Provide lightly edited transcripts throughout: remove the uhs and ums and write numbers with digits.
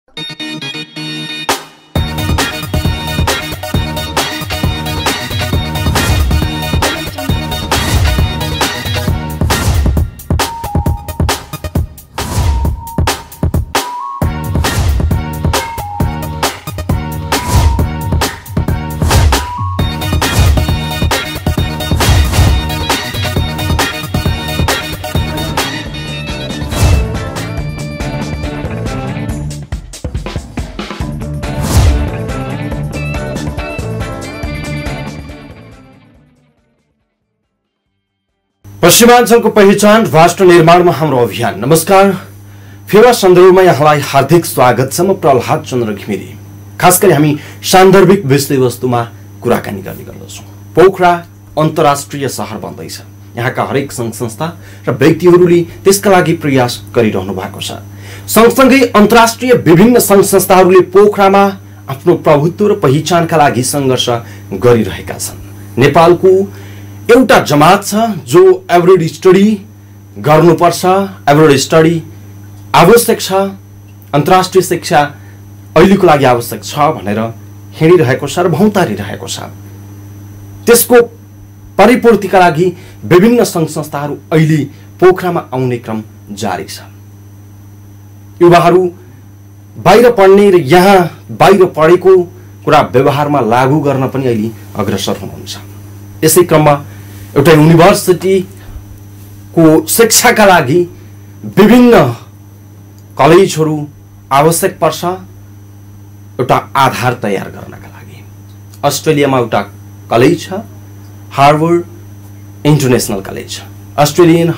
पश्चिमाञ्चलको पहिचान राष्ट्र निर्माणमा हाम्रो अभियान। नमस्कार, फेवा सन्दर्भमा यहाँलाई हार्दिक स्वागत छ। म प्रहलाद चन्द्र घिमिरे। खास गरी हामी सान्दर्भिक विषयवस्तुमा कुराकानी गर्ने गर्दछौँ। पोखरा अन्तर्राष्ट्रिय शहर बन्दैछ। यहाँका हरेक सङ्घ संस्था र व्यक्तिहरूले त्यसका लागि प्रयास गरिरहनु भएको छ। सँगसँगै अन्तर्राष्ट्रिय विभिन्न सङ्घ संस्थाहरूले पोखरामा आफ्नो प्रभुत्व र पहिचानका लागि सङ्घर्ष गरिरहेका छन्। नेपालको एउटा जमात छ जो एब्रोड स्टडी गर्नुपर्छ, एब्रोड स्टडी आवश्यक छ, अन्तर्राष्ट्रिय शिक्षा अहिलेको लागि आवश्यक छ भनेर हिँडिरहेको छ र भौतारिरहेको छ। त्यसको परिपूर्तिका लागि विभिन्न सङ्घ संस्थाहरू अहिले पोखरामा आउने क्रम जारी छ। युवाहरू बाहिर पढ्ने र यहाँ बाहिर पढेको कुरा व्यवहारमा लागू गर्न पनि अहिले अग्रसर हुनुहुन्छ। यसै क्रममा एउटा युनिभर्सिटीको शिक्षाका लागि विभिन्न कलेजहरू आवश्यक पर्छ, एउटा आधार तयार गर्नका लागि। अस्ट्रेलियामा एउटा कलेज छ, Harvard international college, Australian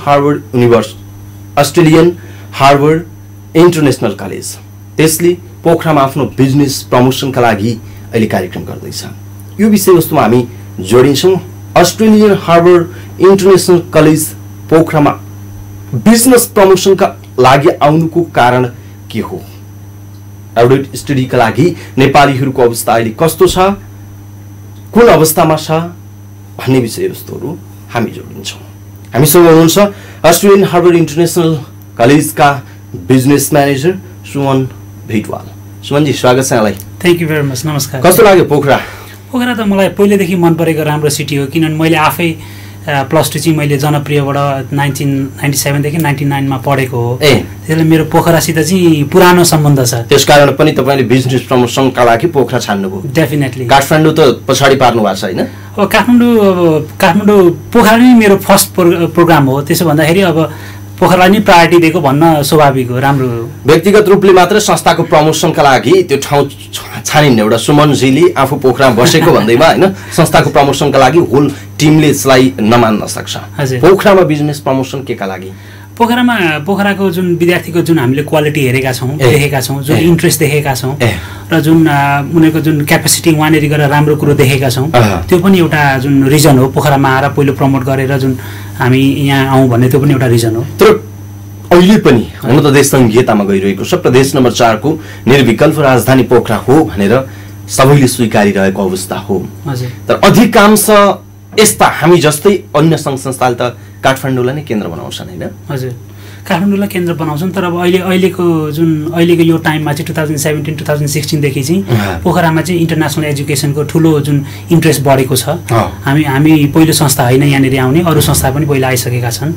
Harvard international college. त्यसले पोखरामा आफ्नो बिजनेस प्रमोसनका लागि अहिले कार्यक्रम गर्दैछ। यो विषयवस्तुमा हामी जोडिन्छौँ। अस्ट्रेलियन हार्वर्ड इन्टरनेसनल कलेज पोखरामा बिजनेस प्रमोसनका लागि आउनुको कारण के हो? एब्रोड स्टडीका लागि नेपालीहरूको अवस्था अहिले कस्तो छ, कुन अवस्थामा छ भन्ने विषयवस्तुहरू हामी जोडिन्छौँ। हामीसँग हुनुहुन्छ अस्ट्रेलियन हार्वर्ड इन्टरनेसनल कलेजका बिजनेस म्यानेजर सुमन भेटवाल। सुमनजी, स्वागत छ यहाँलाई। Thank you very much. नमस्कार। कस्तो लाग्यो पोखरा? पोखरा त मलाई पहिलेदेखि मन परेको राम्रो सिटी हो, किनभने मैले आफै +2 चाहिँ मैले जनप्रियबाट 1997 देखि 99 मा पढेको हो। त्यसैले मेरो पोखरासित चाहिँ पुरानो सम्बन्ध छ। त्यसकारण पनि तपाईँले बिजनेस प्रमोसनका लागि पोखरा छान्नुभयो? डेफिनेटली। काठमाडौँ त पछाडि पार्नु भएको छ हैन? अब काठमाडौँ पोखरा नै मेरो फर्स्ट प्रोग्राम हो। त्यसो भन्दाखेरि अब पोखरालाई नै प्रायोरिटी दिएको भन्न स्वाभाविक हो, राम्रो हो। व्यक्तिगत रूपले मात्र संस्थाको प्रमोसनका लागि त्यो ठाउँ छानिन्न। एउटा सुमनजीले आफू पोखरा बसेको भन्दैमा हैन, संस्थाको प्रमोसनका लागि होल टिमले यसलाई नमान्न सक्छ। पोखरामा बिजनेस प्रमोसन केका लागि? पोखराको जुन विद्यार्थीको जुन हामीले क्वालिटी हेरेका छौँ, देखेका छौँ, जुन इन्ट्रेस्ट देखेका छौँ र जुन उनीहरूको जुन क्यापेसिटी वहाँनिर गरेर राम्रो कुरो देखेका छौँ, त्यो पनि एउटा जुन रिजन हो। पोखरामा आएर पहिलो प्रमोट गरेर जुन हामी यहाँ आउँ भन्ने त्यो पनि एउटा रिजन हो। तर अहिले पनि हुन त देश संघीयतामा गइरहेको छ, प्रदेश नम्बर 4 को निर्विकल्प राजधानी पोखरा हो भनेर सबैले स्वीकारिरहेको अवस्था हो। तर अधिकांश यस्ता हामी जस्तै अन्य सङ्घ संस्थाले त काठमाडौँलाई नै केन्द्र बनाउँछन् हैन? हजुर, काठमाडौँलाई केन्द्र बनाउँछन्। तर अब अहिलेको यो टाइममा चाहिँ 2017-2016 देखि चाहिँ पोखरामा चाहिँ इन्टरनेसनल एजुकेसनको ठुलो जुन इन्ट्रेस्ट बढेको छ। हामी पहिलो संस्था होइन यहाँनिर आउने, अरू संस्था पनि पहिला आइसकेका छन्।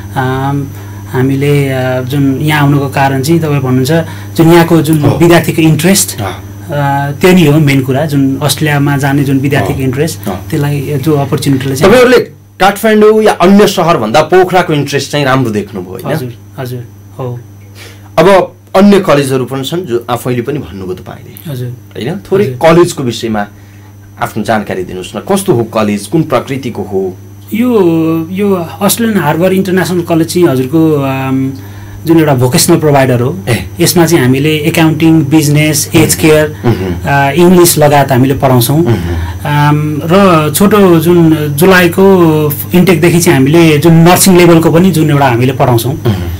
हामीले जुन यहाँ आउनुको कारण चाहिँ तपाईँ भन्नुहुन्छ जुन यहाँको जुन विद्यार्थीको इन्ट्रेस्ट, त्यो नै हो मेन कुरा। जुन अस्ट्रेलियामा जाने जुन विद्यार्थीको इन्ट्रेस्ट, त्यसलाई जो अपर्च्युनिटीले चाहिँ तपाईहरुले काठमाडौँ या अन्य शहर भन्दा पोखराको इन्ट्रेस्ट चाहिँ राम्रो देख्नुभयो हैन? हजुर हजुर हो। अब अन्य कलेजहरू पनि छन् जो आफैले पनि भन्नुभयो तपाईले, हजुर हैन? थोरै कलेजको विषयमा आफ्नो जानकारी दिनुस् न। कस्तो हो कलेज, कुन प्रकृतिको हो? यो अस्ट्रेलियन हार्वर्ड इन्टरनेसनल कलेज चाहिँ हजुरको जुन एउटा भोकेसनल प्रोभाइडर हो। यसमा चाहिँ हामीले accounting, business, age care, English लगायत हामीले पढाउँछौँ। र छोटो जुन जुलाईको इन्टेकदेखि चाहिँ हामीले जुन नर्सिङ लेभलको पनि जुन एउटा हामीले पढाउँछौँ।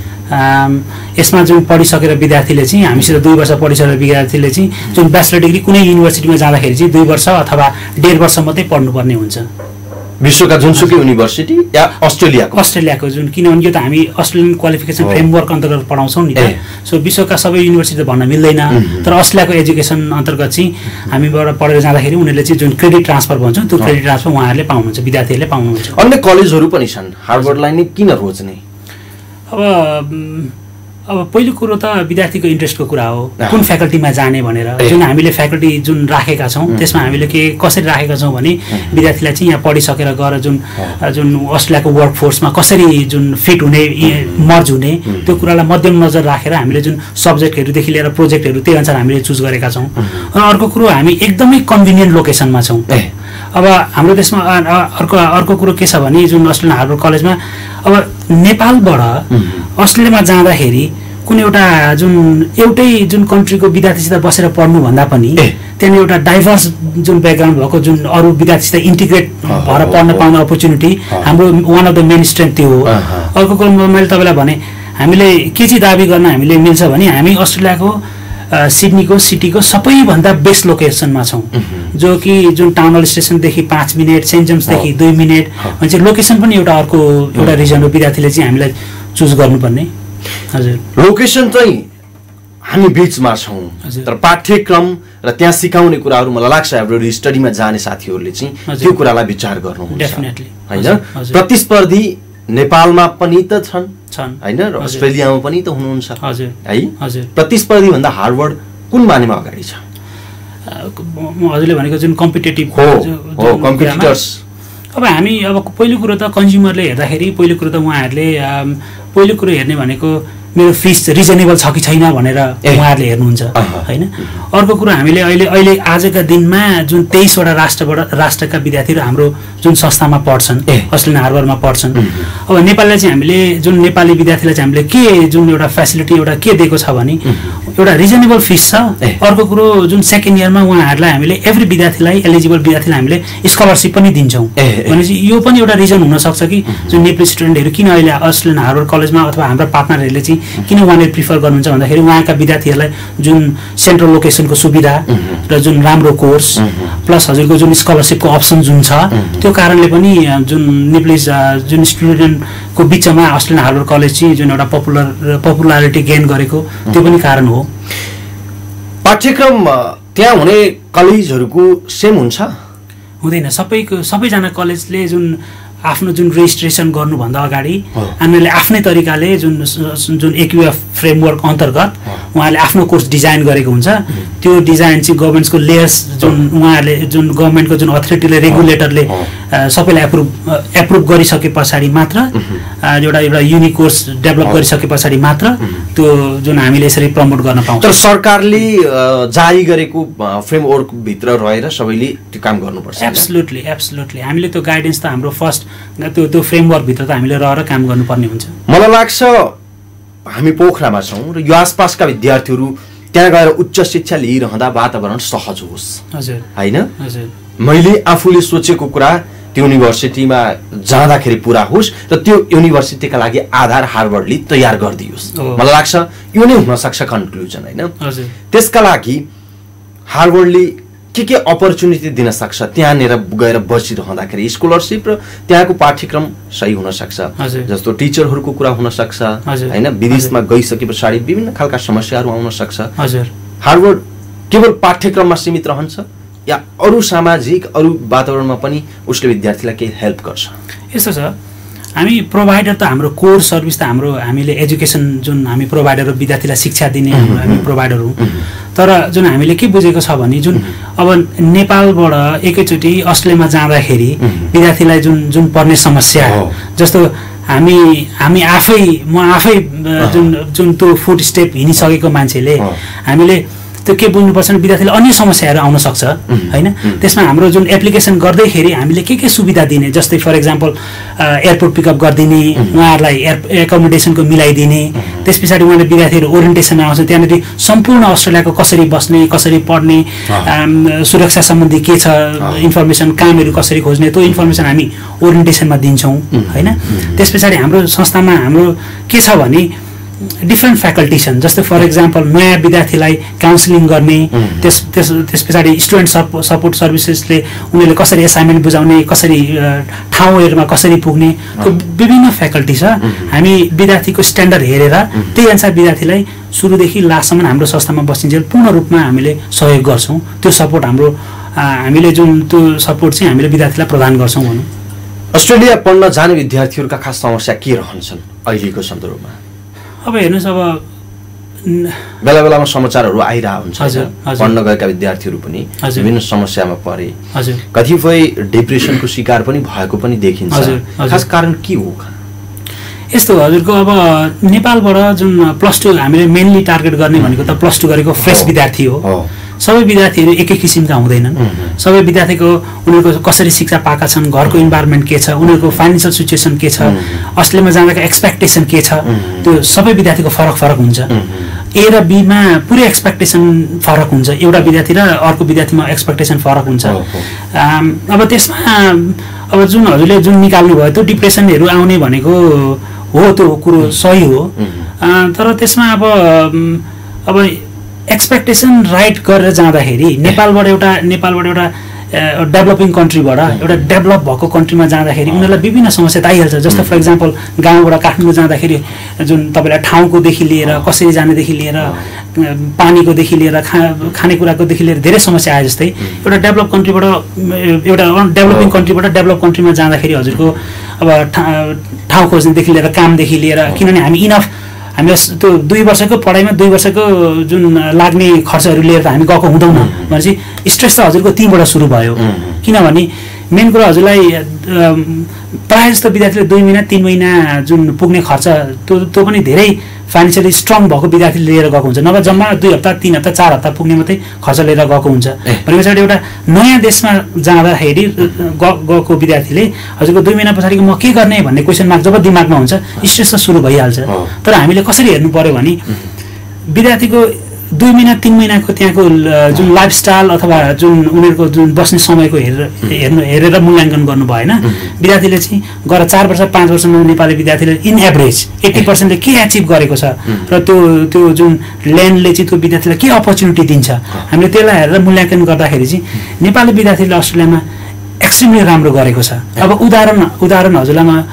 यसमा जुन पढिसकेर विद्यार्थीले चाहिँ हामीसित 2 वर्ष पढिसकेर विद्यार्थीले चाहिँ जुन ब्याचलर डिग्री कुनै युनिभर्सिटीमा जाँदाखेरि चाहिँ 2 वर्ष अथवा 1.5 वर्ष मात्रै पढ्नुपर्ने हुन्छ। विश्वका जुनसुकै युनिभर्सिटी या अस्ट्रेलियाको जुन किनभने यो त हामी अस्ट्रेलियन क्वालिफिकेसन फ्रेमवर्क अन्तर्गत पढाउँछौँ नि त सो विश्वका सबै युनिभर्सिटी त भन्न मिल्दैन तर अस्ट्रेलियाको एजुकेसन अन्तर्गत चाहिँ हामीबाट पढेर जाँदाखेरि उनीहरूले चाहिँ जुन क्रेडिट ट्रान्सफर भन्छ त्यो क्रेडिट ट्रान्सफर उहाँहरूले पाउनुहुन्छ विद्यार्थीहरूले पाउनुहुन्छ अन्य कलेजहरू पनि छन् हार्वर्डलाई नै किन रोज्ने अब पहिलो कुरो त विद्यार्थीको इन्ट्रेस्टको कुरा हो कुन फ्याकल्टीमा जाने भनेर जुन हामीले फ्याकल्टी जुन राखेका छौँ त्यसमा हामीले कसरी राखेका छौँ भने विद्यार्थीलाई चाहिँ यहाँ पढिसकेर गएर जुन अस्ट्रेलियाको वर्कफोर्समा कसरी जुन फिट हुने मर्ज हुने त्यो कुरालाई मध्यनजर राखेर हामीले जुन सब्जेक्टहरूदेखि लिएर प्रोजेक्टहरू त्यही अनुसार हामीले चुज गरेका छौँ र अर्को कुरो हामी एकदमै कन्भिनियन्ट लोकेसनमा छौँ अब हाम्रो देशमा अर्को कुरो के छ भने जुन अस्ट्रेलियन हार्वर्ड कलेजमा अब नेपालबाट अस्ट्रेलियामा जाँदाखेरि कुनै एउटा एउटै जुन कन्ट्रीको विद्यार्थीसित बसेर पढ्नुभन्दा पनि त्यहाँ एउटा डाइभर्स जुन ब्याकग्राउन्ड भएको जुन अरू विद्यार्थीसित इन्टिग्रेट भएर पढ्न पाउने अपर्च्युनिटी हाम्रो one of the main strength त्यो हो अर्को कुरो मैले तपाईँलाई भने हामीले के चाहिँ दाबी गर्न हामीले मिल्छ भने हामी अस्ट्रेलियाको सिडनीको सिटीको सबैभन्दा बेस्ट लोकेसनमा छौँ जो कि जुन टाउन हल स्टेसनदेखि 5 मिनट सेन्ट जेम्सदेखि 2 मिनट भने लोकेसन पनि एउटा रिजनको विद्यार्थीले चाहिँ हामीलाई चुज गर्नुपर्ने हजुर लोकेसन चाहिँ हामी बिचमा छौँ तर पाठ्यक्रम र त्यहाँ सिकाउने कुराहरू मलाई लाग्छ हाम्रो स्टडीमा जाने साथीहरूले चाहिँ त्यो कुरालाई विचार गर्नुहुन्छ डेफिनेटली हैन प्रतिस्पर्धी नेपालमा पनि त छन् हैन र अस्ट्रेलियामा पनि त हुनुहुन्छ हजुर है हजुर प्रतिस्पर्धी भन्दा हार्वर्ड कुन मानेमा अगाडि छ हजुरले भनेको जुन कम्पिटेटिभ हो कम्पिटिटर्स अब हामी पहिलो कुरो त कन्ज्युमरले हेर्दाखेरि पहिलो कुरो त उहाँहरूले पहिलो कुरो हेर्ने भनेको मेरो फिस रिजनेबल छ कि छैन भनेर उहाँहरूले हेर्नुहुन्छ हैन अर्को कुरो हामीले अहिले आजका दिनमा जुन 23 वटा राष्ट्रका विद्यार्थीहरू हाम्रो जुन संस्थामा पढ्छन् अस्ट्रेलियन हार्वर्डमा पढ्छन् अब नेपाललाई चाहिँ हामीले जुन नेपाली विद्यार्थीलाई चाहिँ हामीले के जुन एउटा फेसिलिटी एउटा के दिएको छ भने एउटा रिजनेबल फिस छ अर्को कुरो जुन सेकेन्ड इयरमा उहाँहरूलाई हामीले एभ्री विद्यार्थीलाई एलिजिबल विद्यार्थीलाई हामीले स्कलरसिप पनि दिन्छौँ भनेपछि यो पनि एउटा रिजन हुनसक्छ कि जुन नेपाली स्टुडेन्टहरू किन अहिले अस्ट्रेलियन हार्वर्ड कलेजमा अथवा हाम्रो पार्टनरहरूले चाहिँ किन उहाँले प्रिफर गर्नुहुन्छ भन्दाखेरि उहाँका विद्यार्थीहरूलाई जुन सेन्ट्रल लोकेसनको सुविधा र जुन राम्रो कोर्स प्लस हजुरको जुन स्कलरसिपको अप्सन जुन छ त्यो कारणले पनि जुन नेपाली जुन स्टुडेन्टको बिचमा अस्ट्रेलियन हार्वर्ड कलेज चाहिँ जुन एउटा पपुलारिटी गेन गरेको त्यो पनि कारण हो पाठ्यक्रम त्यहाँ हुने कलेजहरूको सेम हुन्छ हुँदैन सबैजना कलेजले जुन आफ्नो जुन रेजिस्ट्रेसन गर्नुभन्दा अगाडि हामीले आफ्नै तरिकाले जुन FEWA फ्रेमवर्क अन्तर्गत उहाँले आफ्नो कोर्स डिजाइन गरेको हुन्छ त्यो डिजाइन चाहिँ गभर्नमेन्टको लेयर्स जुन उहाँहरूले जुन गभर्नमेन्टको जुन अथोरिटीले रेगुलेटरले सबैलाई एप्रुभ गरिसके पछाडि मात्र एउटा युनिक कोर्स डेभलप गरिसके पछाडि मात्र त्यो जुन हामीले यसरी प्रमोट गर्न पाउँछौँ तर सरकारले जारी गरेको फ्रेमवर्क भित्र रहेर सबैले त्यो काम गर्नुपर्छ एब्सोल्युटली हामीले त्यो गाइडेन्स त हाम्रो फर्स्ट त्यो फ्रेमवर्क भित्र त हामीले रहेर काम गर्नुपर्ने हुन्छ मलाई लाग्छ हामी पोखरामा छौँ र यो आसपासका विद्यार्थीहरू त्यहाँ गएर उच्च शिक्षा लिइरहँदा वातावरण सहज होस् हजुर हैन हजुर मैले आफूले सोचेको कुरा त्यो युनिभर्सिटीमा जाँदाखेरि पुरा होस् र त्यो युनिभर्सिटीका लागि आधार हार्वर्डले तयार गरिदियोस् मलाई लाग्छ यो नै हुन सक्छ कन्क्लुजन हैन हजुर त्यसका लागि हार्वर्डले के अपर्च्युनिटी दिन सक्छ त्यहाँनिर गएर बसिरहँदाखेरि स्कलरसिप र त्यहाँको पाठ्यक्रम सही हुन सक्छ जस्तो टिचरहरूको कुरा हुन सक्छ हैन विदेशमा गइसके पछाडि विभिन्न खालका समस्याहरू आउन सक्छ हजुर हार्वर्ड केवल पाठ्यक्रममा सीमित रहन्छ या अरू सामाजिक अरू वातावरणमा पनि उसले विद्यार्थीलाई केही हेल्प गर्छ यस्तो छ हामी प्रोभाइडर त हाम्रो कोर सर्भिस त हामीले एजुकेसन जुन हामी प्रोभाइडर हो विद्यार्थीलाई शिक्षा दिने हामी प्रोभाइडर हौँ तर जुन हामीले के बुझेको छ भने जुन अब नेपालबाट एकैचोटि अस्ट्रेलियामा जाँदाखेरि विद्यार्थीलाई जुन पर्ने समस्या जस्तो हामी आफै म आफै जुन त्यो फुट स्टेप हिँडिसकेको मान्छेले हामीले त्यो के बुझ्नुपर्छ भने विद्यार्थीलाई अन्य समस्याहरू आउन सक्छ हैन त्यसमा हाम्रो जुन एप्लिकेसन गर्दैखेरि हामीले के सुविधा दिने जस्तै फर एक्जाम्पल एयरपोर्ट पिकअप गरिदिने उहाँहरूलाई एकोमोडेसनको मिलाइदिने त्यस पछाडि उहाँले विद्यार्थीहरू ओरिएन्टेसनमा आउँछ त्यहाँनिर सम्पूर्ण अस्ट्रेलियाको कसरी बस्ने कसरी पढ्ने सुरक्षा सम्बन्धी के छ इन्फर्मेसन कामहरू कसरी खोज्ने त्यो इन्फर्मेसन हामी ओरिएन्टेसनमा दिन्छौँ हैन त्यस पछाडि हाम्रो संस्थामा हाम्रो के छ भने डिफ्रेन्ट फ्याकल्टी छन्। जस्तै फर इक्जाम्पल नयाँ विद्यार्थीलाई काउन्सिलिङ गर्ने, त्यस पछाडि स्टुडेन्ट सपोर्ट सर्भिसेसले उनीहरूले कसरी एसाइनमेन्ट बुझाउने, कसरी ठाउँहरूमा कसरी पुग्ने, त्यो विभिन्न फ्याकल्टी छ। हामी विद्यार्थीको स्ट्यान्डर्ड हेरेर त्यही अनुसार विद्यार्थीलाई सुरुदेखि लास्टसम्म हाम्रो संस्थामा बसिन्जेल पूर्ण रूपमा हामीले सहयोग गर्छौँ। त्यो सपोर्ट हामीले जुन त्यो सपोर्ट चाहिँ हामीले विद्यार्थीलाई प्रदान गर्छौँ भनौँ। अस्ट्रेलिया पढ्न जाने विद्यार्थीहरूका खास समस्या के रहन्छन् अहिलेको सन्दर्भमा? अब हेर्नुहोस्, अब बेला बेलामा समाचारहरू आइरहेको हुन्छ, पढ्न गएका विद्यार्थीहरू पनि विभिन्न समस्यामा परे, कतिपय डिप्रेसनको शिकार पनि भएको पनि देखिन्छ। खास कारण के हो? यस्तो हजुरको अब नेपालबाट जुन +2 हामीले मेनली टार्गेट गर्ने भनेको त +2 गरेको फ्रेस विद्यार्थी हो। सबै विद्यार्थीहरू एकै किसिमका हुँदैनन्। सबै विद्यार्थीको उनीहरूको कसरी शिक्षा पाएका छन्, घरको इन्भाइरोमेन्ट के छ, उनीहरूको फाइनेन्सियल सिचुएसन के छ, अस्ट्रेलियामा जाँदाको एक्सपेक्टेसन के छ, त्यो सबै विद्यार्थीको फरक फरक हुन्छ। ए र बीमा पुरै एक्सपेक्टेसन फरक हुन्छ, एउटा विद्यार्थी र अर्को विद्यार्थीमा एक्सपेक्टेसन फरक हुन्छ। अब त्यसमा अब जुन हजुरले जुन निकाल्नु भयो त्यो डिप्रेसनहरू आउने भनेको हो, त्यो कुरो सही हो। तर त्यसमा अब एक्सपेक्टेसन राइट गरेर जाँदाखेरि नेपालबाट एउटा डेभलपिङ कन्ट्रीबाट एउटा डेभलप भएको कन्ट्रीमा जाँदाखेरि उनीहरूलाई विभिन्न समस्या त आइहाल्छ। जस्तो फर इक्जाम्पल गाउँबाट काठमाडौँ जाँदाखेरि जुन तपाईँलाई ठाउँकोदेखि लिएर कसरी जानेदेखि लिएर पानीकोदेखि लिएर खानेकुराकोदेखि लिएर धेरै समस्या आए। जस्तै एउटा डेभलप कन्ट्रीबाट एउटा डेभलपिङ कन्ट्रीबाट डेभलप कन्ट्रीमा जाँदाखेरि हजुरको अब ठाउँ खोज्नेदेखि लिएर कामदेखि लिएर, किनभने हामी त्यो 2 वर्षको पढाइमा 2 वर्षको जुन लाग्ने खर्चहरू लिएर त हामी गएको हुँदैनौँ भनेपछि स्ट्रेस त हजुरको त्यहीँबाट सुरु भयो। किनभने मेन कुरा हजुरलाई प्रायः जस्तो विद्यार्थीले 2 महिना 3 महिना जुन पुग्ने खर्च त्यो पनि धेरै फाइनेन्सियली स्ट्रङ भएको विद्यार्थीले लिएर गएको हुन्छ, नभए जम्मा 2 हप्ता 3 हप्ता 4 हप्ता पुग्ने मात्रै खर्च लिएर गएको हुन्छ। भनेपछि एउटा नयाँ देशमा जाँदाखेरि गएको विद्यार्थीले हजुरको 2 महिना पछाडिको म के गर्ने भन्ने क्वेसन मार्क जब दिमागमा हुन्छ स्ट्रेस त सुरु भइहाल्छ। तर हामीले कसरी हेर्नु पर्यो भने विद्यार्थीको 2 महिना 3 महिनाको त्यहाँको जुन लाइफस्टाइल अथवा जुन उनीहरूको जुन बस्ने समयको हेरेर मूल्याङ्कन गर्नु भएन। विद्यार्थीले चाहिँ गएर 4 वर्ष 5 वर्षमा नेपाली विद्यार्थीले इन एभरेज 80%ले के एचिभ गरेको छ र त्यो जुन ल्यान्डले चाहिँ त्यो विद्यार्थीलाई के अपर्च्युनिटी दिन्छ, हामीले त्यसलाई हेरेर मूल्याङ्कन गर्दाखेरि चाहिँ नेपाली विद्यार्थीले अस्ट्रेलियामा एक्सट्रिमली राम्रो गरेको छ। अब उदाहरण हजुरलाई म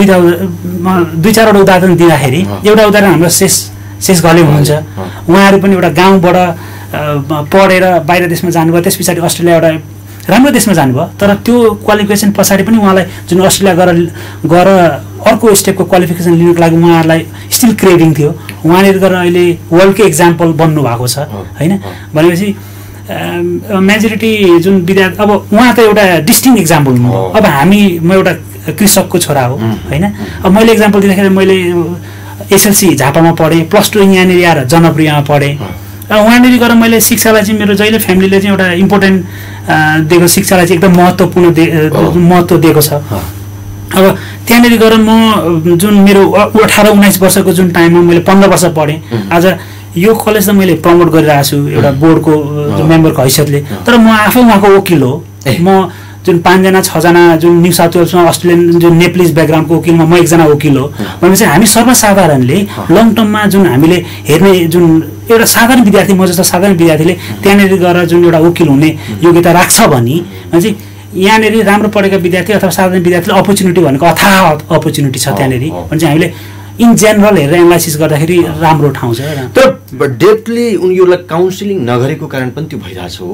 2-4वटा उदाहरण दिँदाखेरि, एउटा उदाहरण हाम्रो शेष घले हुनुहुन्छ। उहाँहरू पनि एउटा गाउँबाट पढेर बाहिर देशमा जानुभयो, त्यस पछाडि अस्ट्रेलिया एउटा राम्रो देशमा जानुभयो। तर त्यो क्वालिफिकेसन पछाडि पनि उहाँलाई जुन अस्ट्रेलिया गएर अर्को स्टेपको क्वालिफिकेसन लिनुको लागि उहाँहरूलाई स्टिल क्रेडिङ थियो। उहाँले गएर अहिले वर्ल्डकै एक्जाम्पल बन्नु भएको छ होइन। भनेपछि मेजोरिटी जुन विद्यार्थी, अब उहाँ त एउटा डिस्टिङ एक्जाम्पल हुनु। अब म एउटा कृषकको छोरा हो होइन। अब मैले एक्जाम्पल दिँदाखेरि मैले एसएलसी झापामा पढेँ, +2 यहाँनिर आएर जनप्रियमा पढेँ। उहाँनिर गएर मैले शिक्षालाई चाहिँ मेरो जहिले फ्यामिलीले चाहिँ एउटा इम्पोर्टेन्ट दिएको, शिक्षालाई चाहिँ एकदम महत्त्व दिएको छ। अब त्यहाँनिर गएर म जुन मेरो 18-19 वर्षको जुन टाइममा मैले 15 वर्ष पढेँ। आज यो कलेज त मैले प्रमोट गरिरहेको छु एउटा बोर्डको मेम्बरको हैसियतले। तर म आफै उहाँको वकिल हो। म जुन 5-6जना जुन न्यू साउथ वेल्समा अस्ट्रेलियन जुन नेप्लिज ब्याकग्राउन्डको वकिलमा म एकजना वकिल हो। भनेपछि हामी सर्वसाधारणले लङ टर्ममा जुन हामीले हेर्ने जुन एउटा साधारण विद्यार्थी, म जस्तो साधारण विद्यार्थीले त्यहाँनिर गएर जुन एउटा वकिल हुने योग्यता राख्छ भने चाहिँ यहाँनिर राम्रो पढेका विद्यार्थी अथवा साधारण विद्यार्थीले अपर्च्युनिटी भनेको अथाह अपर्च्युनिटी छ त्यहाँनिर। भने चाहिँ हामीले इन जेनरल हेरेर एनालाइसिस गर्दाखेरि राम्रो ठाउँ छ। तर डेप्थली उनीहरूलाई काउन्सिलिङ नगरेको कारण पनि त्यो भइरहेछ हो।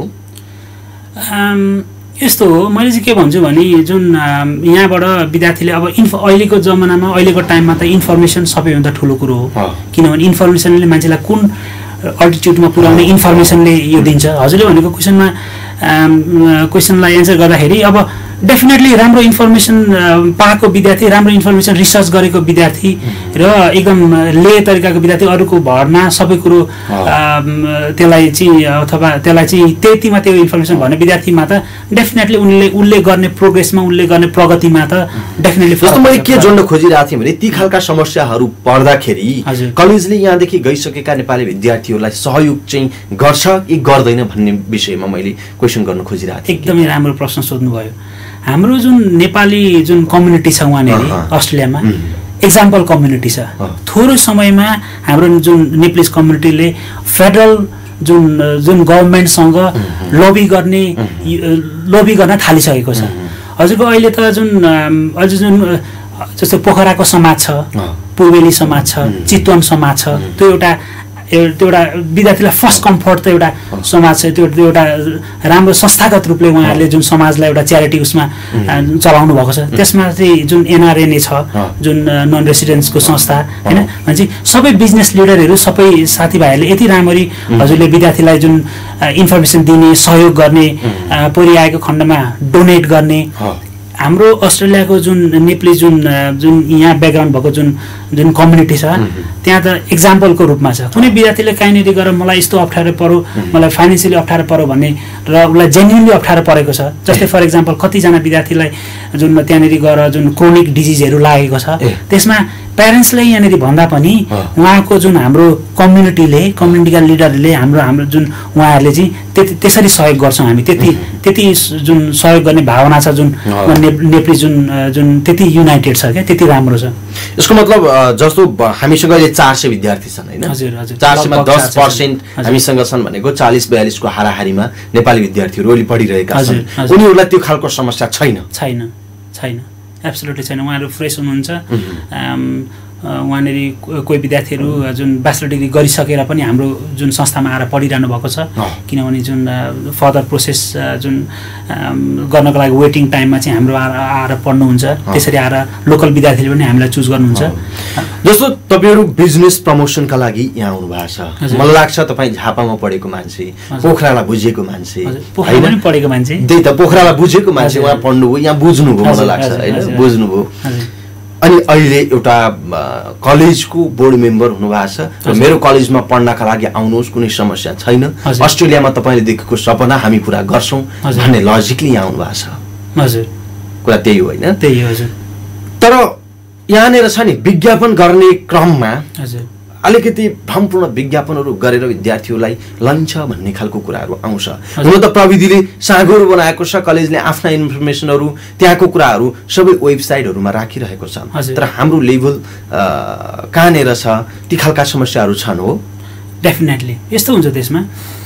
यस्तो हो, मैले चाहिँ के भन्छु भने जुन यहाँबाट विद्यार्थीले अब अहिलेको जमानामा अहिलेको टाइममा त इन्फर्मेसन सबैभन्दा ठुलो कुरो हो। किनभने इन्फर्मेसनले मान्छेलाई कुन अल्टिट्युडमा पुर्याउने इन्फर्मेसनले यो दिन्छ। हजुरले भनेको क्वेसनलाई एन्सर गर्दाखेरि अब डेफिनेटली राम्रो इन्फर्मेसन पाएको विद्यार्थी, राम्रो इन्फर्मेसन रिसर्च गरेको विद्यार्थी र एकदम ले तरिकाको विद्यार्थी, अरूको भरमा सबै कुरो त्यसलाई चाहिँ त्यतिमा त्यो इन्फर्मेसन भन्ने विद्यार्थीमा त डेफिनेटली उसले गर्ने प्रोग्रेसमा, उसले गर्ने प्रगतिमा त डेफिनेटली। जस्तो मैले के जोड्न खोजिरहेको थिएँ भने ती खालका समस्याहरू पर्दाखेरि कलेजले यहाँदेखि गइसकेका नेपाली विद्यार्थीहरूलाई सहयोग चाहिँ गर्छ कि गर्दैन भन्ने विषयमा मैले क्वेसन गर्न खोजिरहेको थिएँ। एकदमै राम्रो प्रश्न सोध्नुभयो। हाम्रो जुन नेपाली जुन कम्युनिटी छ वहाँनिर अस्ट्रेलियामा एक्जाम्पल कम्युनिटी छ। थोरै समयमा हाम्रो जुन नेप्लिज कम्युनिटीले फेडरल जुन गभर्नमेन्टसँग लबी गर्न थालिसकेको छ। हजुरको अहिले त जुन जस्तो पोखराको समाज छ, पूर्वेली समाज छ, चितवन समाज छ, त्यो एउटा विद्यार्थीलाई फर्स्ट कम्फर्ट त एउटा समाज छ, त्यो एउटा राम्रो संस्थागत रूपले उहाँहरूले जुन समाजलाई एउटा च्यारिटी उसमा चलाउनु भएको छ। त्यसमा चाहिँ जुन एनआरएनए छ, जुन नन रेसिडेन्सको संस्था होइन, भनेपछि सबै बिजनेस लिडरहरू, सबै साथीभाइहरूले यति राम्ररी हजुरले विद्यार्थीलाई जुन इन्फर्मेसन दिने, सहयोग गर्ने, परिआएको खण्डमा डोनेट गर्ने। हाम्रो अस्ट्रेलियाको जुन नेप्ली जुन यहाँ ब्याकग्राउन्ड भएको जुन कम्युनिटी छ त्यहाँ त एक्जाम्पलको रूपमा छ। कुनै विद्यार्थीले कहीँनिर गएर मलाई यस्तो अप्ठ्यारो पर्यो, मलाई फाइनेन्सियली अप्ठ्यारो पर्यो भन्ने र उसलाई जेन्युनली अप्ठ्यारो परेको छ। जस्तै फर इक्जाम्पल कतिजना विद्यार्थीलाई जुन त्यहाँनिर गएर जुन क्रोनिक डिजिजहरू लागेको छ, त्यसमा प्यारेन्ट्सले यहाँनिर भन्दा पनि उहाँको जुन हाम्रो कम्युनिटीका लिडरहरूले हाम्रो जुन उहाँहरूले चाहिँ त्यसरी सहयोग गर्छौँ हामी। त्यति जुन सहयोग गर्ने भावना छ, जुन नेप्ली जुन त्यति युनाइटेड छ क्या, त्यति राम्रो छ। यसको मतलब जस्तो हामीसँग अहिले 400 विद्यार्थी छन् होइन, 400 मा 10% हामीसँग छन् भनेको 40-42 को हाराहारीमा नेपाली विद्यार्थीहरू अहिले पढिरहेका छन्। उनीहरूलाई त्यो खालको समस्या छैन, एब्सोल्युटली छैन। उहाँहरू फ्रेस हुनुहुन्छ। उहाँनिर कोही विद्यार्थीहरू जुन ब्याचलर डिग्री गरिसकेर पनि हाम्रो जुन संस्थामा आएर पढिरहनु भएको छ, किनभने जुन फर्दर प्रोसेस जुन गर्नको लागि वेटिङ टाइममा चाहिँ हाम्रो आएर पढ्नुहुन्छ। त्यसरी आएर लोकल विद्यार्थीले पनि हामीलाई चुज गर्नुहुन्छ। जस्तो तपाईँहरू बिजनेस प्रमोसनका लागि यहाँ आउनु भएको छ, मलाई लाग्छ तपाईँ झापामा पढेको मान्छे, पोखरालाई बुझेको मान्छे, पढेको मान्छे, त्यही त पोखरालाई बुझेको मान्छे, उहाँ पढ्नुभयो, यहाँ बुझ्नुभयो, मलाई लाग्छ होइन, बुझ्नुभयो। अनि अहिले एउटा कलेजको बोर्ड मेम्बर हुनुभएको छ र मेरो कलेजमा पढ्नका लागि आउनुहोस्, कुनै समस्या छैन, अस्ट्रेलियामा तपाईँले देखेको सपना हामी पुरा गर्छौँ भन्ने लजिकली यहाँ आउनु भएको छ। हजुर, कुरा त्यही हो होइन? त्यही हो हजुर। तर यहाँनिर छ नि विज्ञापन गर्ने क्रममा अलिकति भ्रमपूर्ण विज्ञापनहरू गरेर विद्यार्थीहरूलाई लैन्छ भन्ने खालको कुराहरू आउँछ। हुन त प्रविधिले साँगुरो बनाएको छ, कलेजले आफ्ना इन्फर्मेसनहरू त्यहाँको कुराहरू सबै वेबसाइटहरूमा राखिरहेको छ। तर हाम्रो लेभल कहाँनिर छ, ती खालका समस्याहरू छन्। हो, डेफिनेटली यस्तो हुन्छ। त्यसमा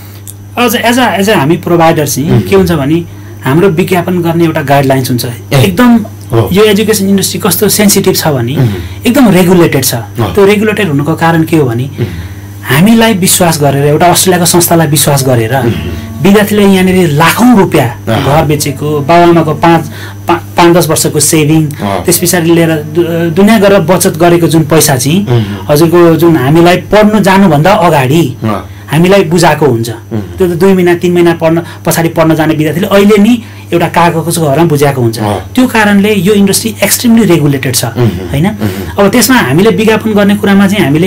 अझ एज अ हामी प्रोभाइडर चाहिँ के हुन्छ भने हाम्रो विज्ञापन गर्ने एउटा गाइडलाइन्स हुन्छ। एकदम यो एजुकेसन इन्डस्ट्री कस्तो सेन्सिटिभ छ भने एकदम रेगुलेटेड छ। त्यो रेगुलेटेड हुनुको कारण के हो भने हामीलाई विश्वास गरेर, एउटा अस्ट्रेलियाको संस्थालाई विश्वास गरेर विद्यार्थीले यहाँनिर लाखौँ रुपियाँ घर बेचेको, बाबुआमाको 5-10 वर्षको सेभिङ, त्यस पछाडि लिएर दुनियाँ गरेर बचत गरेको जुन पैसा चाहिँ हजुरको जुन हामीलाई पढ्नु जानुभन्दा अगाडि हामीलाई बुझाएको हुन्छ। त्यो त 2 महिना 3 महिना पछाडि पढ्न जाने विद्यार्थीले अहिले नि एउटा कागजको घरमा बुझाएको हुन्छ। त्यो कारणले यो इन्डस्ट्री एक्सट्रिमली रेगुलेटेड छ होइन। अब त्यसमा हामीले विज्ञापन गर्ने कुरामा चाहिँ हामीले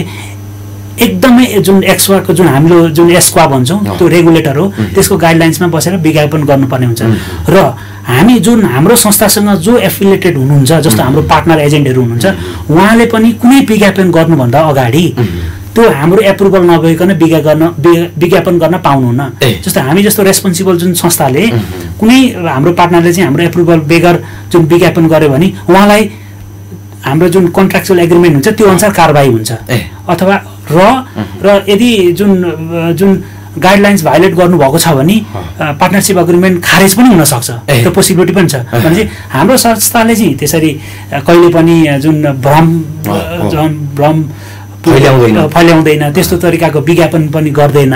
एकदमै जुन एक्सवाको जुन हाम्रो जुन एस्क्वा भन्छौँ त्यो रेगुलेटर हो, त्यसको गाइडलाइन्समा बसेर विज्ञापन गर्नुपर्ने हुन्छ। र हामी जुन हाम्रो संस्थासँग जो एफिलिएटेड हुनुहुन्छ, जस्तो हाम्रो पार्टनर एजेन्टहरू हुनुहुन्छ, उहाँले पनि कुनै विज्ञापन गर्नुभन्दा अगाडि त्यो हाम्रो एप्रुभल नभइकन विज्ञापन गर्न पाउनुहुन्न। जस्तो हामी जस्तो रेस्पोन्सिबल जुन संस्थाले कुनै हाम्रो पार्टनरले चाहिँ हाम्रो एप्रुभल बेगर जुन विज्ञापन गर्यो भने उहाँलाई हाम्रो जुन कन्ट्र्याक्चुअल एग्रिमेन्ट हुन्छ त्यो अनुसार कारबाही हुन्छ। अथवा र यदि जुन गाइडलाइन्स भायोलेट गर्नुभएको छ भने पार्टनरसिप एग्रिमेन्ट खारेज पनि हुनसक्छ, त्यो पोसिबिलिटी पनि छ। भनेपछि हाम्रो संस्थाले चाहिँ त्यसरी कहिले पनि जुन भ्रम फैल्याउँदैन, त्यस्तो तरिकाको विज्ञापन पनि गर्दैन।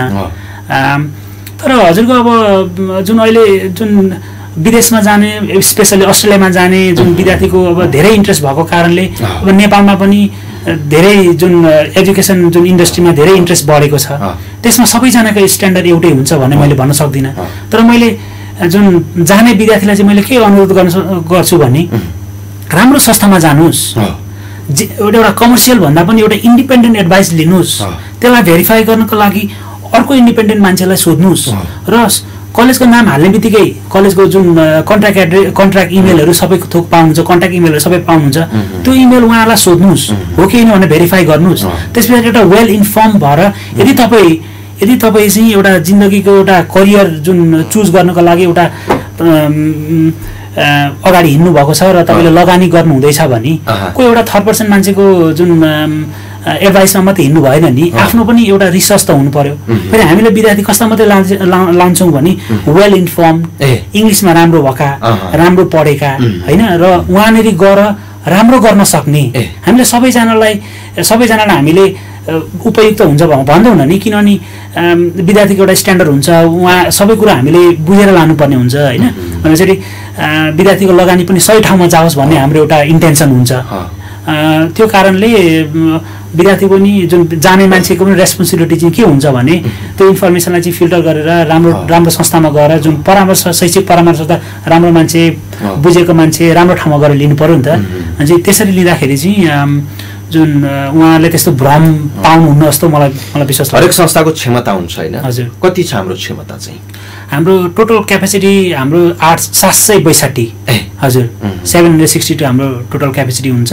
तर हजुरको अब जुन अहिले जुन विदेशमा जाने, स्पेसली अस्ट्रेलियामा जाने जुन विद्यार्थीको अब धेरै इन्ट्रेस्ट भएको कारणले अब नेपालमा पनि धेरै जुन एजुकेसन जुन इन्डस्ट्रीमा धेरै इन्ट्रेस्ट बढेको छ। त्यसमा सबैजनाको स्ट्यान्डर्ड एउटै हुन्छ भने मैले भन्न सक्दिनँ। तर मैले जुन जाने विद्यार्थीलाई चाहिँ मैले के अनुरोध गर्छु भने राम्रो संस्थामा जानुहोस्, एउटा कमर्सियल भन्दा पनि एउटा इन्डिपेन्डेन्ट एडभाइस लिनुहोस्, त्यसलाई भेरिफाई गर्नको लागि अर्को इन्डिपेन्डेन्ट मान्छेलाई सोध्नुहोस् र कलेजको नाम हाल्ने बित्तिकै कलेजको जुन कन्ट्र्याक्ट इमेलहरू सबै थोक पाउनुहुन्छ, कन्ट्याक्ट इमेलहरू सबै पाउनुहुन्छ, त्यो इमेल उहाँलाई सोध्नुहोस् हो कि होइन भनेर भेरिफाई गर्नुहोस्। त्यसपछि एउटा वेल इन्फर्म भएर यदि तपाईँ चाहिँ एउटा जिन्दगीको एउटा करियर जुन चुज गर्नको लागि एउटा अगाडि हिँड्नु भएको छ र तपाईँले लगानी गर्नु हुँदैछ भने कोही एउटा थर्ड पर्सन मान्छेको जुन एडभाइसमा मात्रै हिँड्नु भएन नि, आफ्नो पनि एउटा रिसर्च त हुनु पर्यो। फेरि हामीले विद्यार्थी कस्ता मात्रै लान्छौँ भने वेल इन्फर्म, इङ्ग्लिसमा राम्रो भएका, राम्रो पढेका होइन, र उहाँनिर गएर राम्रो गर्न सक्ने। हामीले सबैजनालाई हामीले उपयुक्त हुन्छ भन्दैनौँ नि, किनभने विद्यार्थीको एउटा स्ट्यान्डर्ड हुन्छ, उहाँ सबै कुरा हामीले बुझेर लानुपर्ने हुन्छ होइन। भनेपछि विद्यार्थीको लगानी पनि सही ठाउँमा जाओस् भन्ने हाम्रो एउटा इन्टेन्सन हुन्छ। त्यो कारणले विद्यार्थी पनि जुन जाने मान्छेको पनि रेस्पोन्सिबिलिटी चाहिँ के हुन्छ भने त्यो इन्फर्मेसनलाई चाहिँ फिल्टर गरेर राम्रो संस्थामा गएर जुन परामर्श, शैक्षिक परामर्श त राम्रो मान्छे, बुझेको मान्छे राम्रो ठाउँमा गएर लिनु पर्यो नि त। अनि त्यसरी लिँदाखेरि चाहिँ जुन उहाँले त्यस्तो भ्रम पाउनुहुन्न जस्तो मलाई विश्वास लाग्छ। हरेक संस्थाको क्षमता हुन्छ होइन? हजुर। कति छ हाम्रो क्षमता चाहिँ? हाम्रो टोटल क्यापेसिटी हाम्रो 762। हजुर, 762 हाम्रो टोटल क्यापेसिटी हुन्छ।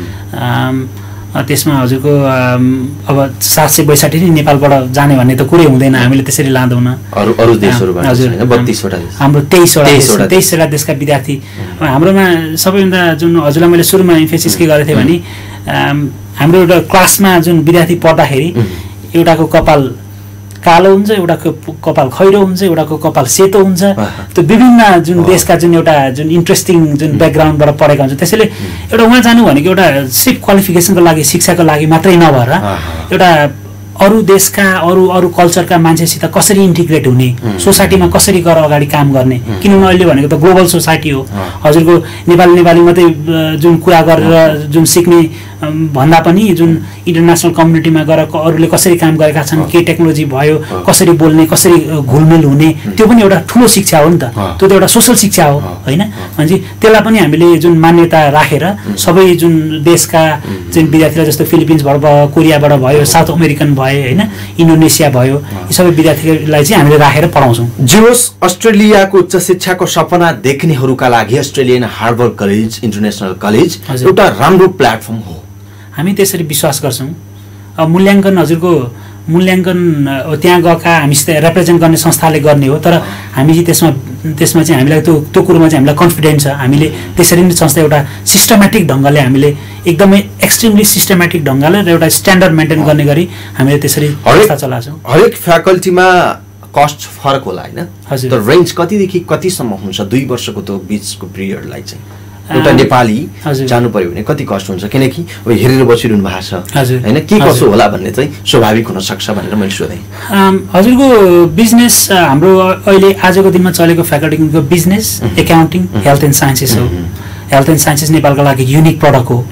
त्यसमा हजुरको अब 762 नै नेपालबाट जाने भन्ने त कुरै हुँदैन, हामीले त्यसरी लाँदैनौँ। अरू देशहरूबाट हजुर 32वटा देश, हाम्रो 23वटा देशका विद्यार्थी हाम्रोमा। सबैभन्दा जुन हजुरलाई मैले सुरुमा इम्फेसिस के गरेको थिएँ भने हाम्रो एउटा क्लासमा जुन विद्यार्थी पढ्दाखेरि एउटाको कपाल कालो हुन्छ, एउटाको कपाल खैरो हुन्छ, एउटाको कपाल सेतो हुन्छ। त्यो विभिन्न जुन देशका जुन एउटा जुन इन्ट्रेस्टिङ जुन ब्याकग्राउन्डबाट पढेका हुन्छ। त्यसैले एउटा उहाँ जानु भनेको एउटा सिर्फ क्वालिफिकेसनको लागि, शिक्षाको लागि मात्रै नभएर एउटा अरू देशका अरू कल्चरका मान्छेसित कसरी इन्टिग्रेट हुने, सोसाइटीमा कसरी गएर अगाडि काम गर्ने। किनभने अहिले भनेको त ग्लोबल सोसाइटी हो। हजुरको नेपाली मात्रै जुन कुरा गरेर जुन सिक्ने भन्दा पनि जुन इन्टरनेसनल कम्युनिटीमा गएर अरूले कसरी काम गरेका छन्, के टेक्नोलोजी भयो, कसरी बोल्ने, कसरी घुलमिल हुने, त्यो पनि एउटा ठुलो शिक्षा हो नि त। त्यो त एउटा सोसल शिक्षा हो होइन। भनेपछि त्यसलाई पनि हामीले जुन मान्यता राखेर सबै जुन देशका जुन विद्यार्थीलाई, जस्तो फिलिपिन्सबाट भयो, कोरियाबाट भयो, साउथ अमेरिकन भयो होइन, इन्डोनेसिया भयो, यी सबै विद्यार्थीलाई चाहिँ हामीले राखेर पढाउँछौँ। जे होस्, अस्ट्रेलियाको उच्च शिक्षाको सपना देख्नेहरूका लागि Australian Harvard college international college एउटा राम्रो प्लेटफर्म हो, हामी त्यसरी विश्वास गर्छौँ। मूल्याङ्कन हजुरको मूल्याङ्कन त्यहाँ गएका हामीसित रिप्रेजेन्ट गर्ने संस्थाले गर्ने हो, तर हामी चाहिँ त्यसमा चाहिँ हामीलाई त्यो कुरोमा चाहिँ हामीलाई कन्फिडेन्स छ। हामीले त्यसरी नै संस्था एउटा सिस्टमेटिक ढङ्गले, हामीले एकदमै एक्सट्रिमली सिस्टमेटिक ढङ्गले र एउटा स्ट्यान्डर्ड मेन्टेन गर्ने गरी हामीले त्यसरी संस्था चलाउँछौँ। हरेक फ्याकल्टीमा कस्ट फरक होला होइन? हजुर। तर रेन्ज कतिदेखि कतिसम्म हुन्छ 2 वर्षको त्यो बिचको पिरियडलाई चाहिँ? एउटा नेपाली जानु पर्यो भने कति कस्ट हुन्छ? किनकि अब हेरेर बसिरहनु भएको छ होइन, के कसो होला भन्ने चाहिँ स्वाभाविक हुन सक्छ भनेर मैले सोधेँ। हजुरको बिजनेस हाम्रो अहिले आजको दिनमा चलेको फ्याकल्टीको business, accounting, health and sciences हो। हेल्थ एन्ड साइन्सेस नेपालको लागि युनिक प्रडक्ट हो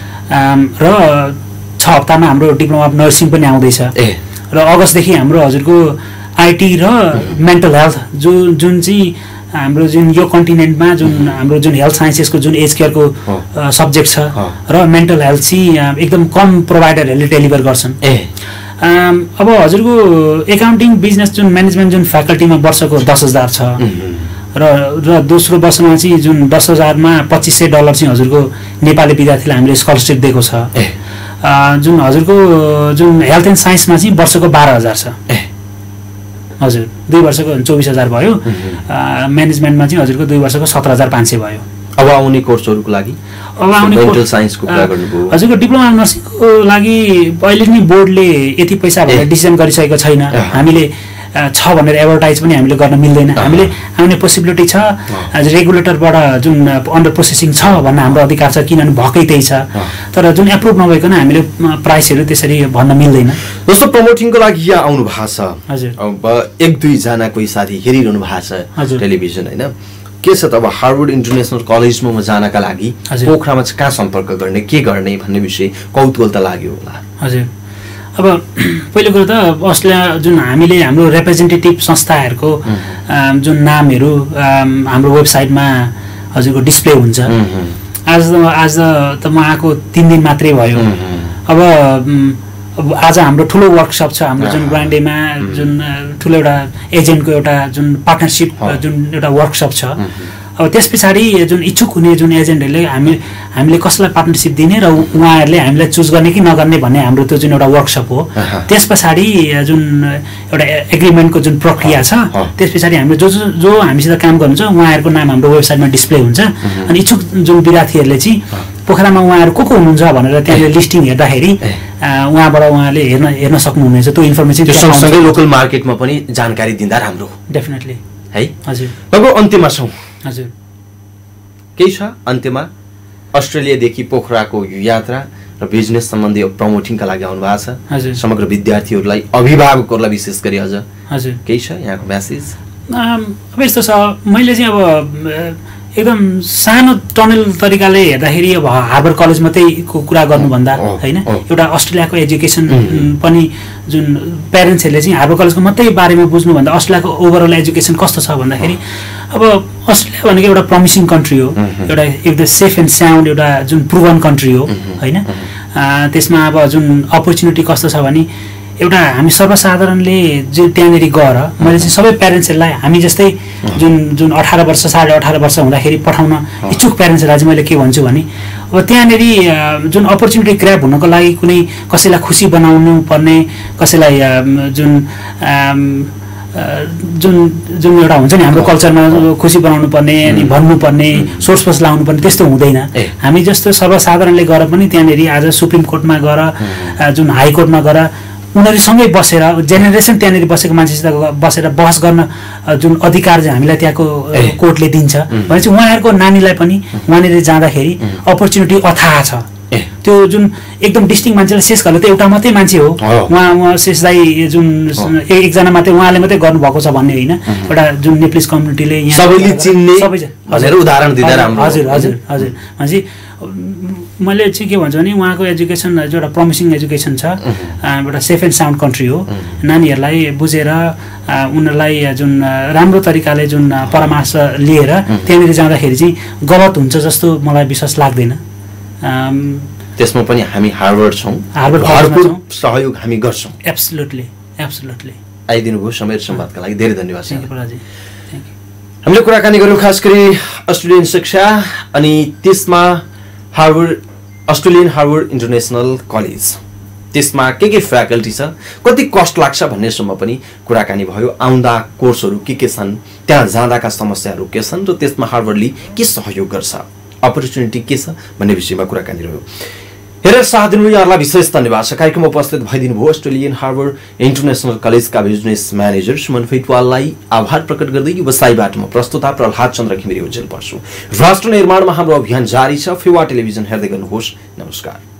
र 6 हप्तामा हाम्रो डिप्लोमा अफ नर्सिङ पनि आउँदैछ र अगस्तदेखि हाम्रो हजुरको आइटी र मेन्टल हेल्थ जुन चाहिँ हाम्रो जुन यो कन्टिनेन्टमा जुन हाम्रो जुन हेल्थ साइन्सेसको जुन एज केयरको सब्जेक्ट छ र मेन्टल हेल्थ चाहिँ एकदम कम प्रोभाइडरहरूले डेलिभर गर्छन्। अब हजुरको एकाउन्टिङ, बिजनेस, जुन म्यानेजमेन्ट जुन फ्याकल्टीमा वर्षको 10,000 छ र दोस्रो वर्षमा चाहिँ जुन 10,000मा $2,500 चाहिँ हजुरको नेपाली विद्यार्थीलाई हामीले स्कलरसिप दिएको छ। जुन हजुरको जुन हेल्थ एन्ड साइन्समा चाहिँ वर्षको 12,000 छ। हजुर, 2 वर्षको 24,000 भयो। म्यानेजमेन्टमा चाहिँ हजुरको 2 वर्षको 17,500 भयो। अब आउने कोर्सहरूको लागि अब आउने मेन्टल साइन्सको कुरा गर्नुभयो। हजुरको डिप्लोमा नर्सिङको लागि अहिले नि बोर्डले यति पैसा भनेर डिसिजन गरिसकेको छैन। हामीले छ भनेर एडभर्टाइज पनि हामीले गर्न मिल्दैन। हामीले आउने पोसिबिलिटी छ, रेगुलेटरबाट जुन अन्डर प्रोसेसिङ छ भन्न हाम्रो अधिकार छ, किनभने भएकै त्यही छ। तर जुन एप्रुभ नभइकन हामीले प्राइसहरू त्यसरी भन्न मिल्दैन। जस्तो प्रमोटिङको लागि यहाँ आउनु भएको छ, हजुर, अब 1-2 जना कोही साथी हेरिरहनु भएको छ टेलिभिजन होइन, के छ त अब हार्वर्ड इन्टरनेसनल कलेजमा म जानका लागि पोखरामा चाहिँ कहाँ सम्पर्क गर्ने, के गर्ने भन्ने विषय कौतूहल त लाग्यो होला। हजुर, अब पहिलो कुरो त अस्ट्रेलिया जुन हामीले हाम्रो रिप्रेजेन्टेटिभ संस्थाहरूको जुन नामहरू हाम्रो वेबसाइटमा हजुरको डिस्प्ले हुन्छ। आज त म आएको 3 दिन मात्रै भयो। अब आज हाम्रो ठुलो वर्कसप छ, हाम्रो जुन ग्रान्डेमा जुन ठुलो एउटा एजेन्टको एउटा जुन पार्टनरसिप जुन एउटा वर्कसप छ। अब त्यस पछाडि जुन इच्छुक हुने जुन एजेन्टहरूले हामीले कसलाई पार्टनरसिप दिने र उहाँहरूले हामीलाई चुज गर्ने कि नगर्ने भन्ने हाम्रो त्यो जुन एउटा वर्कसप हो। त्यस पछाडि जुन एउटा एग्रिमेन्टको जुन प्रक्रिया छ त्यस पछाडि हामीले जो हामीसित काम गर्नुहुन्छ उहाँहरूको नाम हाम्रो वेबसाइटमा डिस्प्ले हुन्छ अनि इच्छुक जुन विद्यार्थीहरूले चाहिँ पोखरामा उहाँहरू को हुनुहुन्छ भनेर त्यहाँले लिस्टिङ हेर्दाखेरि उहाँबाट उहाँले हेर्न सक्नुहुनेछ त्यो इन्फर्मेसन। सँगसँगै लोकल मार्केटमा पनि जानकारी दिँदा राम्रो डेफिनेटली है। हजुर लगभग अन्त्यमा छौँ। हजुर केही छ अन्त्यमा अस्ट्रेलियादेखि पोखराको यात्रा र बिजनेस सम्बन्धी प्रमोटिङका लागि आउनु भएको छ। हजुर समग्र विद्यार्थीहरूलाई अभिभावकहरूलाई विशेष गरी अझ हजुर केही छ यहाँको म्यासेज? अब यस्तो छ मैले चाहिँ अब एकदम सानो टनल तरिकाले हेर्दाखेरि अब हार्वर्ड कलेज मात्रैको कुरा गर्नुभन्दा होइन एउटा अस्ट्रेलियाको एजुकेसन पनि जुन प्यारेन्ट्सहरूले चाहिँ हार्वर्ड कलेजको मात्रै बारेमा बुझ्नुभन्दा अस्ट्रेलियाको ओभरअल एजुकेसन कस्तो छ भन्दाखेरि अब अस्ट्रेलिया भनेको एउटा प्रमिसिङ कन्ट्री हो, एउटा एकदम सेफ एन्ड साउन्ड एउटा जुन प्रुभन कन्ट्री हो होइन। त्यसमा अब जुन अपर्च्युनिटी कस्तो छ भने एउटा हामी सर्वसाधारणले जुन त्यहाँनिर गएर मैले चाहिँ सबै प्यारेन्ट्सहरूलाई हामी जस्तै जुन 18 वर्ष 18.5 वर्ष हुँदाखेरि पठाउन इच्छुक प्यारेन्ट्सहरूलाई चाहिँ मैले के भन्छु भने अब त्यहाँनिर जुन अपर्च्युनिटी ग्र्याब हुनको लागि कुनै कसैलाई खुसी बनाउनु पर्ने कसैलाई जुन जुन जुन एउटा हुन्छ नि हाम्रो कल्चरमा खुसी बनाउनु पर्ने अनि भन्नुपर्ने सोर्स फोर्स लाउनु पर्ने त्यस्तो हुँदैन। हामी जस्तो सर्वसाधारणले गएर पनि त्यहाँनिर आज सुप्रिम कोर्टमा गएर जुन हाई कोर्टमा गएर उनीहरूसँगै बसेर जेनेरेसन त्यहाँनिर बसेको मान्छेसित बसेर बहस गर्न जुन अधिकार चाहिँ हामीलाई त्यहाँको कोर्टले दिन्छ भनेपछि उहाँहरूको नानीलाई पनि उहाँनिर जाँदाखेरि अपर्च्युनिटी अथाह छ। त्यो जुन एकदम डिस्टिङ मान्छेलाई शेष गर्नु त एउटा मात्रै मान्छे हो उहाँ शेषलाई जुन एकजना मात्रै उहाँले मात्रै गर्नुभएको छ भन्ने होइन। एउटा जुन नेप्लिस कम्युनिटीले यहाँ सबैले चिन्ने भनेर उदाहरण दिँदा राम्रो। हजुर हजुर हजुर भनेपछि मैले चाहिँ के भन्छु भने उहाँको एजुकेसन जो एउटा प्रमिसिङ एजुकेसन छ, एउटा सेफ एन्ड साउन्ड कन्ट्री हो। नानीहरूलाई बुझेर उनीहरूलाई जुन राम्रो तरिकाले जुन परामर्श लिएर त्यहाँनिर जाँदाखेरि चाहिँ गलत हुन्छ जस्तो मलाई विश्वास लाग्दैन। त्यसमा पनि हामी हार्वर्ड छौँ, हार्वर्ड सहयोग हामी गर्छौँ। Absolutely absolutely. आइदिनु भयो समय संवादका लागि धेरै धन्यवाद। हामीले कुराकानी गऱ्यौँ खास गरी अस्ट्रेलियन शिक्षा अनि त्यसमा Harvard Australian Harvard international college त्यसमा के फ्याकल्टी छ, कति कस्ट लाग्छ भन्नेसम्म पनि कुराकानी भयो। आउँदा कोर्सहरू के छन्, त्यहाँ जाँदाका समस्याहरू के छन् र त्यसमा हार्वर्डले के सहयोग गर्छ, अपर्च्युनिटी के छ भन्ने विषयमा कुराकानी रह्यो। हेरेर साथ दिनु यहाँलाई विशेष धन्यवाद छ। कार्यक्रममा उपस्थित भइदिनु भयो अस्ट्रेलियन हार्वर्ड इन्टरनेसनल कलेजका बिजनेस म्यानेजर सुमन भेटवाललाई आभार प्रकट गर्दै व्यवसायबाट म प्रस्तुता प्रहलाद चन्द्र घिमिरे उज्जैन पर्छु। राष्ट्र निर्माणमा हाम्रो अभियान जारी छ। फेवा टेलिभिजन हेर्दै गर्नुहोस्। नमस्कार।